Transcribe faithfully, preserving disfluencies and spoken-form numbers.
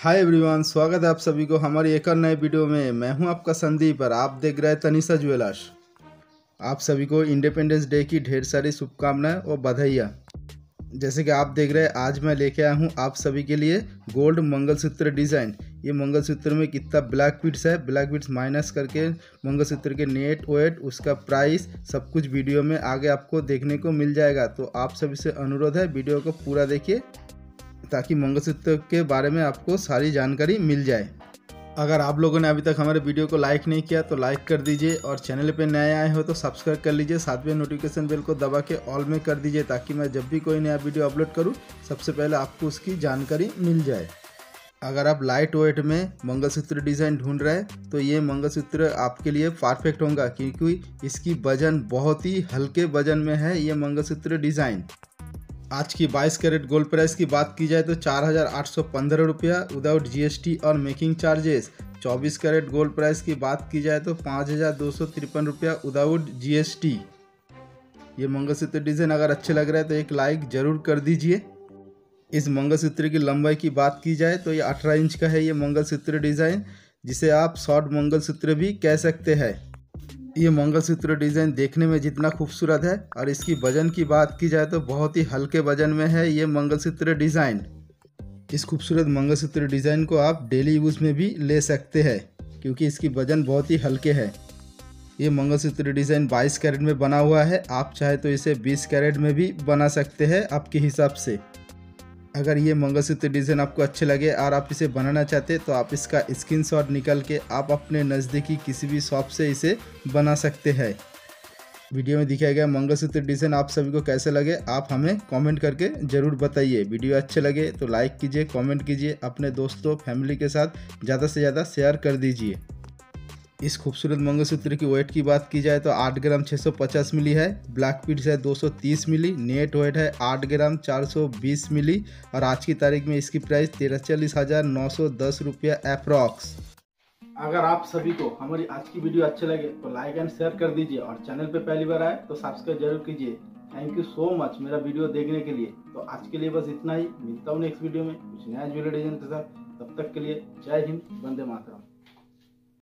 Hi everyone, स्वागत है आप सभी को हमारी एक और नए वीडियो में। मैं हूं आपका संदीप और आप देख रहे हैं तनिषा ज्वेलर्स। आप सभी को इंडिपेंडेंस डे की ढेर सारी शुभकामनाएं और बधाइयाँ। जैसे कि आप देख रहे हैं, आज मैं लेके आया हूं आप सभी के लिए गोल्ड मंगलसूत्र डिज़ाइन। ये मंगलसूत्र में कितना ब्लैक बीड्स है, ब्लैक बीड्स माइनस करके मंगलसूत्र के नेट वेट, उसका प्राइस, सब कुछ वीडियो में आगे आपको देखने को मिल जाएगा। तो आप सभी से अनुरोध है, वीडियो को पूरा देखिए ताकि मंगलसूत्र के बारे में आपको सारी जानकारी मिल जाए। अगर आप लोगों ने अभी तक हमारे वीडियो को लाइक नहीं किया तो लाइक कर दीजिए और चैनल पे नए आए हो तो सब्सक्राइब कर लीजिए। साथ में नोटिफिकेशन बेल को दबा के ऑल में कर दीजिए ताकि मैं जब भी कोई नया वीडियो अपलोड करूं सबसे पहले आपको उसकी जानकारी मिल जाए। अगर आप लाइट वेट में मंगलसूत्र डिज़ाइन ढूंढ रहे हैं तो ये मंगलसूत्र आपके लिए परफेक्ट होगा, क्योंकि इसकी वजन बहुत ही हल्के वजन में है। ये मंगलसूत्र डिज़ाइन आज की बाईस कैरेट गोल्ड प्राइस की बात की जाए तो चार हज़ार आठ सौ पंद्रह रुपया विदाउट जीएसटी और मेकिंग चार्जेस। चौबीस कैरेट गोल्ड प्राइस की बात की जाए तो पाँच हज़ार दो सौ तिरपन रुपया विदाउट जीएसटी। ये मंगलसूत्र डिज़ाइन अगर अच्छे लग रहे हैं तो एक लाइक ज़रूर कर दीजिए। इस मंगलसूत्र की लंबाई की बात की जाए तो ये अठारह इंच का है। ये मंगलसूत्र डिज़ाइन, जिसे आप शॉर्ट मंगलसूत्र भी कह सकते हैं। ये मंगलसूत्र डिज़ाइन देखने में जितना खूबसूरत है और इसकी वजन की बात की जाए तो बहुत ही हल्के वजन में है ये मंगलसूत्र डिज़ाइन। इस खूबसूरत मंगलसूत्र डिज़ाइन को आप डेली यूज़ में भी ले सकते हैं क्योंकि इसकी वजन बहुत ही हल्के है। ये मंगलसूत्र डिज़ाइन बाईस कैरेट में बना हुआ है। आप चाहे तो इसे बीस कैरेट में भी बना सकते हैं आपके हिसाब से। अगर ये मंगलसूत्र डिज़ाइन आपको अच्छे लगे और आप इसे बनाना चाहते तो आप इसका स्क्रीनशॉट निकाल के आप अपने नज़दीकी किसी भी शॉप से इसे बना सकते हैं। वीडियो में दिखाया गया मंगलसूत्र डिज़ाइन आप सभी को कैसे लगे आप हमें कमेंट करके ज़रूर बताइए। वीडियो अच्छे लगे तो लाइक कीजिए, कमेंट कीजिए, अपने दोस्तों फैमिली के साथ ज़्यादा से ज़्यादा शेयर कर दीजिए। इस खूबसूरत मंगलसूत्र की वेट की बात की जाए तो आठ ग्राम छः सौ पचास मिली है, ब्लैक बीड्स है दो सौ तीस मिली, नेट वेट है आठ ग्राम चार सौ बीस मिली और आज की तारीख में इसकी प्राइस तिरचालीस हज़ार नौ सौ दस रुपया अप्रॉक्स। अगर आप सभी को हमारी आज की वीडियो अच्छे लगे तो लाइक एंड शेयर कर दीजिए और चैनल पे पहली बार आए तो सब्सक्राइब जरूर कीजिए। थैंक यू सो मच मेरा वीडियो देखने के लिए। तो आज के लिए बस इतना ही। मिलता हूँ नेक्स्ट वीडियो में कुछ नया ज्वेलरी डिजाइन के साथ। तब तक के लिए जय हिंद, वंदे मातरम।